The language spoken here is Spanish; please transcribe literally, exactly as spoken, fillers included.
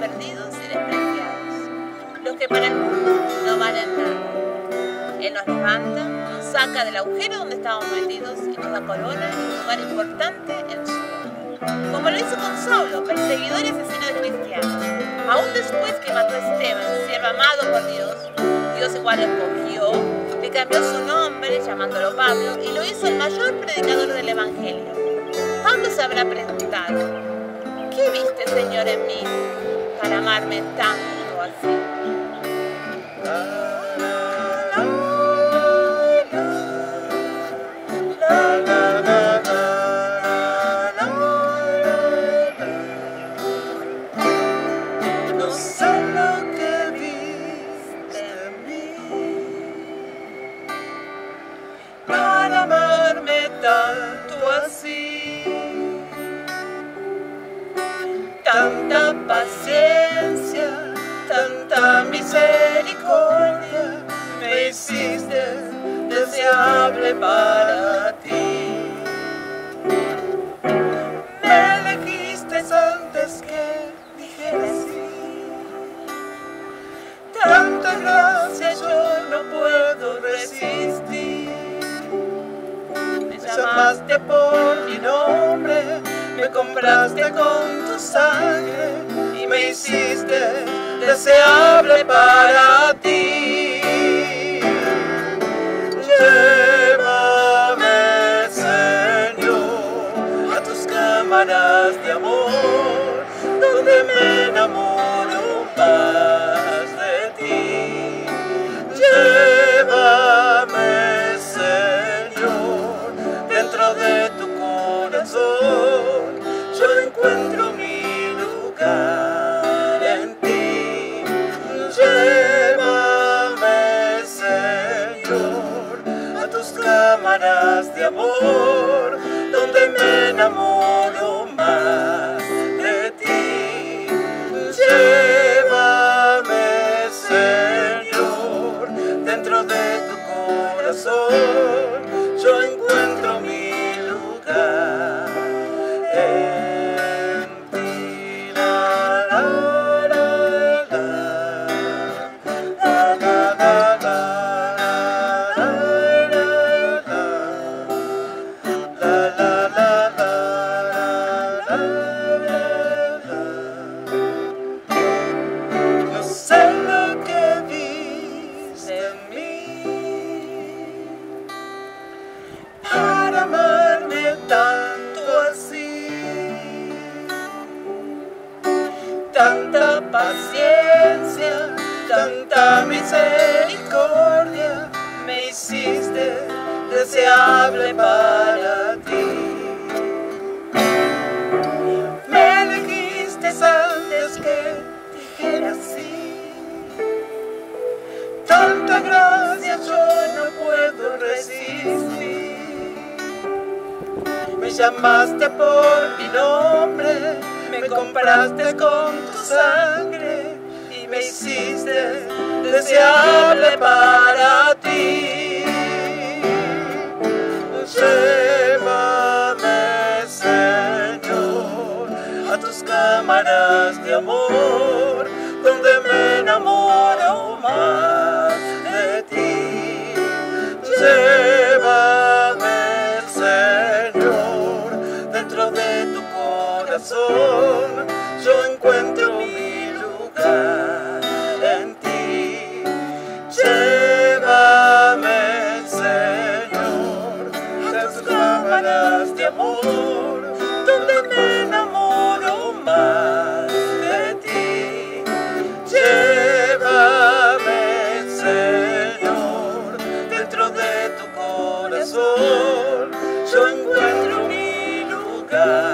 perdidos y despreciados, los que para el mundo no valen nada. Él nos levanta, nos saca del agujero donde estábamos metidos y nos da corona y un lugar importante en su obra. Como lo hizo con Saulo, perseguidor y asesino de cristianos. Aún después que mató a Esteban, siervo amado por Dios, Dios igual lo escogió, le cambió su nombre llamándolo Pablo y lo hizo el mayor predicador del Evangelio. Pablo se habrá preguntado: ¿qué viste, Señor, en mí para amarme tanto así? No sé lo que viste en mí para amarme tanto así. Tanta paciencia, tanta misericordia, me hiciste deseable para ti. Me elegiste antes que dijera sí. Tanta gracia yo no puedo resistir. Me llamaste por mi nombre, me compraste con tu sangre y me hiciste deseable para ti. Llévame, Señor, a tus cámaras de amor, donde me enamoro más de ti. Llévame, Señor, dentro de tu corazón, yo encuentro mi lugar en ti. Llévame, Señor, a tus cámaras de amor, donde me enamoro más de ti. Llévame, Señor, dentro de tu corazón, yo encuentro mi lugar en ti. La, la, la, la, la, la, la, la, la, la, la, la. No sé lo que viste en mí para amarme tanto así. Tanta paciencia, tanta misericordia, me hiciste deseable para ti. Me elegiste antes que dijera sí. Tanta gracia yo no puedo resistir. Me llamaste por mi nombre, me compraste con tu sangre y me hiciste deseable para ti. Llévame, Señor, a tus cámaras de amor, donde me enamoro más de ti. Llévame, Señor, dentro de tu corazón, yo encuentro mi lugar en ti. Llévame, Señor, a tus cámaras de amor, donde me enamoro más de ti. Llévame, Señor, dentro de tu corazón, yo encuentro mi lugar.